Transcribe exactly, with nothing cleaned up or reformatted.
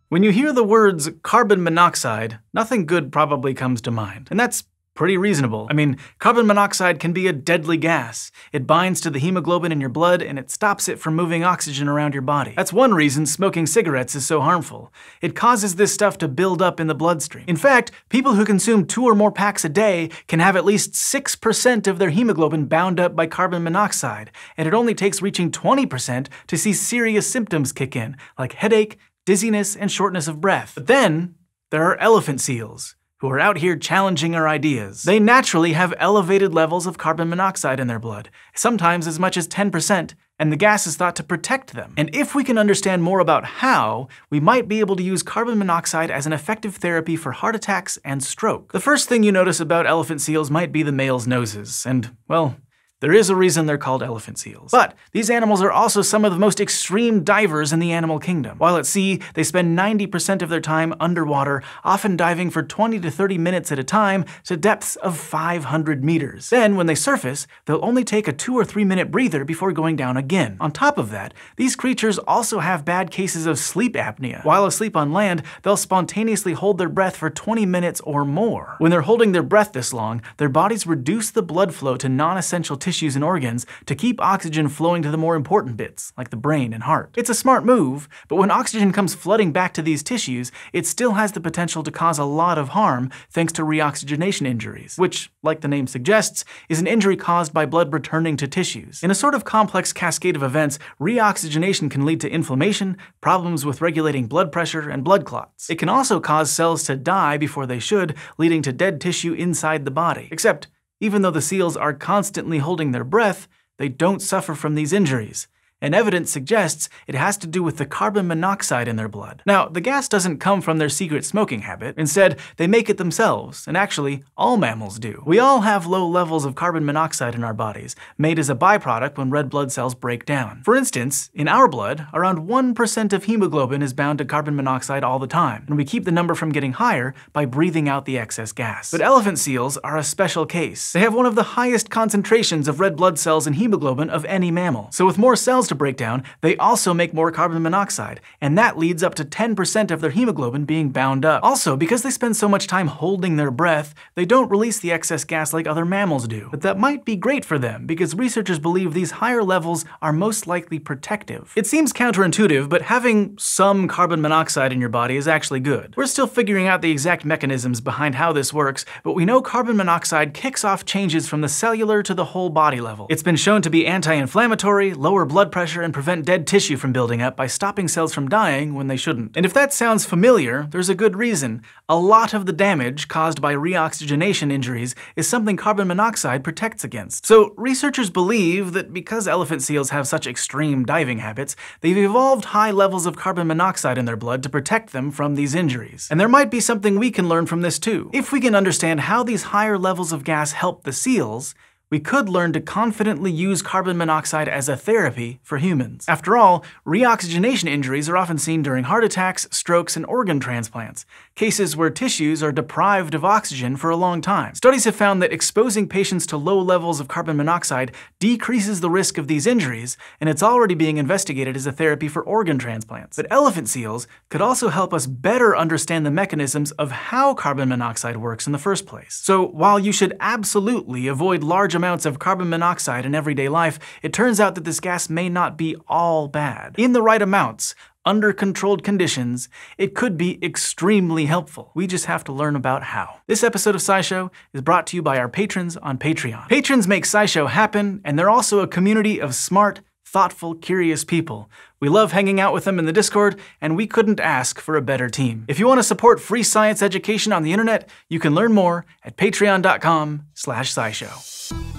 When you hear the words carbon monoxide, nothing good probably comes to mind. And that's pretty reasonable. I mean, carbon monoxide can be a deadly gas. It binds to the hemoglobin in your blood and it stops it from moving oxygen around your body. That's one reason smoking cigarettes is so harmful. It causes this stuff to build up in the bloodstream. In fact, people who consume two or more packs a day can have at least six percent of their hemoglobin bound up by carbon monoxide, and it only takes reaching twenty percent to see serious symptoms kick in, like headache, dizziness, and shortness of breath. But then, there are elephant seals, who are out here challenging our ideas. They naturally have elevated levels of carbon monoxide in their blood, sometimes as much as ten percent, and the gas is thought to protect them. And if we can understand more about how, we might be able to use carbon monoxide as an effective therapy for heart attacks and stroke. The first thing you notice about elephant seals might be the male's noses, and, well, there is a reason they're called elephant seals. But these animals are also some of the most extreme divers in the animal kingdom. While at sea, they spend ninety percent of their time underwater, often diving for twenty to thirty minutes at a time to depths of five hundred meters. Then, when they surface, they'll only take a two or three minute breather before going down again. On top of that, these creatures also have bad cases of sleep apnea. While asleep on land, they'll spontaneously hold their breath for twenty minutes or more. When they're holding their breath this long, their bodies reduce the blood flow to non-essential tissues and organs to keep oxygen flowing to the more important bits, like the brain and heart. It's a smart move, but when oxygen comes flooding back to these tissues, it still has the potential to cause a lot of harm thanks to reoxygenation injuries, which, like the name suggests, is an injury caused by blood returning to tissues. In a sort of complex cascade of events, reoxygenation can lead to inflammation, problems with regulating blood pressure, and blood clots. It can also cause cells to die before they should, leading to dead tissue inside the body. Except, even though the seals are constantly holding their breath, they don't suffer from these injuries. And evidence suggests it has to do with the carbon monoxide in their blood. Now, the gas doesn't come from their secret smoking habit. Instead, they make it themselves, and actually, all mammals do. We all have low levels of carbon monoxide in our bodies, made as a byproduct when red blood cells break down. For instance, in our blood, around one percent of hemoglobin is bound to carbon monoxide all the time, and we keep the number from getting higher by breathing out the excess gas. But elephant seals are a special case. They have one of the highest concentrations of red blood cells and hemoglobin of any mammal. So with more cells to break down, they also make more carbon monoxide, and that leads up to ten percent of their hemoglobin being bound up. Also, because they spend so much time holding their breath, they don't release the excess gas like other mammals do. But that might be great for them, because researchers believe these higher levels are most likely protective. It seems counterintuitive, but having some carbon monoxide in your body is actually good. We're still figuring out the exact mechanisms behind how this works, but we know carbon monoxide kicks off changes from the cellular to the whole body level. It's been shown to be anti-inflammatory, lower blood pressure, and prevent dead tissue from building up by stopping cells from dying when they shouldn't. And if that sounds familiar, there's a good reason. A lot of the damage caused by reoxygenation injuries is something carbon monoxide protects against. So researchers believe that because elephant seals have such extreme diving habits, they've evolved high levels of carbon monoxide in their blood to protect them from these injuries. And there might be something we can learn from this too. If we can understand how these higher levels of gas help the seals, we could learn to confidently use carbon monoxide as a therapy for humans. After all, reoxygenation injuries are often seen during heart attacks, strokes, and organ transplants, cases where tissues are deprived of oxygen for a long time. Studies have found that exposing patients to low levels of carbon monoxide decreases the risk of these injuries, and it's already being investigated as a therapy for organ transplants. But elephant seals could also help us better understand the mechanisms of how carbon monoxide works in the first place. So while you should absolutely avoid large amounts of carbon monoxide in everyday life, it turns out that this gas may not be all bad. In the right amounts, under controlled conditions, it could be extremely helpful. We just have to learn about how. This episode of SciShow is brought to you by our patrons on Patreon. Patrons make SciShow happen, and they're also a community of smart, thoughtful, curious people. We love hanging out with them in the Discord, and we couldn't ask for a better team. If you want to support free science education on the internet, you can learn more at patreon dot com slash scishow.